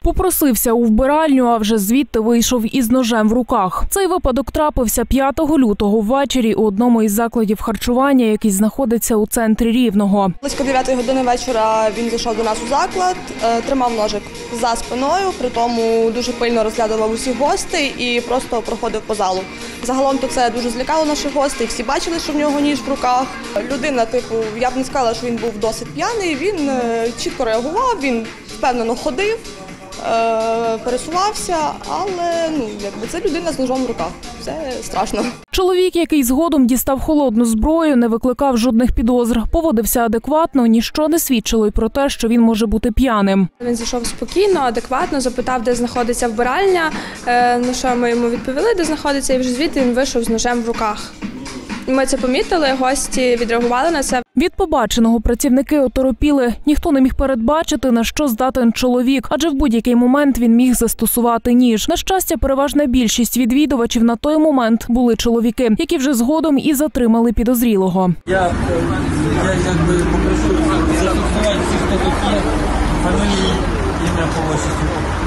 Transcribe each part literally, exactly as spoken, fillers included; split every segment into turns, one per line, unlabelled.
Попросився у вбиральню, а вже звідти вийшов із ножем в руках. Цей випадок трапився п'ятого лютого ввечері у одному із закладів харчування, який знаходиться у центрі Рівного.
Близько дев'ятої години вечора він зайшов до нас у заклад, тримав ножик за спиною, при тому дуже пильно розглядував усіх гостей і просто проходив по залу. Загалом то це дуже злякало наших гостей, всі бачили, що в нього ніж в руках. Людина, типу, я б не сказала, що він був досить п'яний, він чітко реагував, він впевнено ходив, пересувався, але ну, якби це людина з ножом в руках. Це страшно.
Чоловік, який згодом дістав холодну зброю, не викликав жодних підозр. Поводився адекватно, ніщо не свідчило й про те, що він може бути п'яним.
Він зайшов спокійно, адекватно, запитав, де знаходиться вбиральня, на що ми йому відповіли, де знаходиться, і вже звідти він вийшов з ножем в руках. Ми це помітили, гості відреагували на це.
Від побаченого працівники оторопіли. Ніхто не міг передбачити, на що здатен чоловік, адже в будь-який момент він міг застосувати ніж. На щастя, переважна більшість відвідувачів на той момент були чоловіки, які вже згодом і затримали підозрілого.
Я, я якби попрошу зафіксувати всіх, хто тут є, фамілії, ім'я, по отчеству.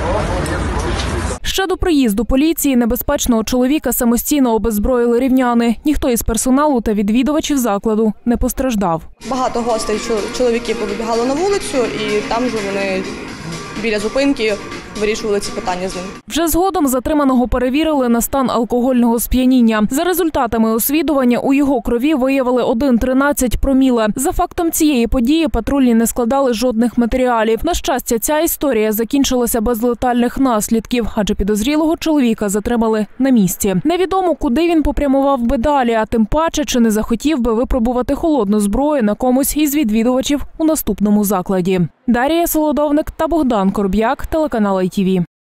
Ще до приїзду поліції небезпечного чоловіка самостійно обеззброїли рівняни. Ніхто із персоналу та відвідувачів закладу не постраждав.
Багато гостей, чоловіків, побігали на вулицю, і там же вони біля зупинки вирішували ці питання з ним.
Вже згодом затриманого перевірили на стан алкогольного сп'яніння. За результатами освідування у його крові виявили один цілих тринадцять проміле. За фактом цієї події патрульні не складали жодних матеріалів. На щастя, ця історія закінчилася без летальних наслідків, адже підозрілого чоловіка затримали на місці. Невідомо, куди він попрямував би далі, а тим паче, чи не захотів би випробувати холодну зброю на комусь із відвідувачів у наступному закладі. Дарія Солодовник та Богдан Корб'як, телеканал ай ті ві.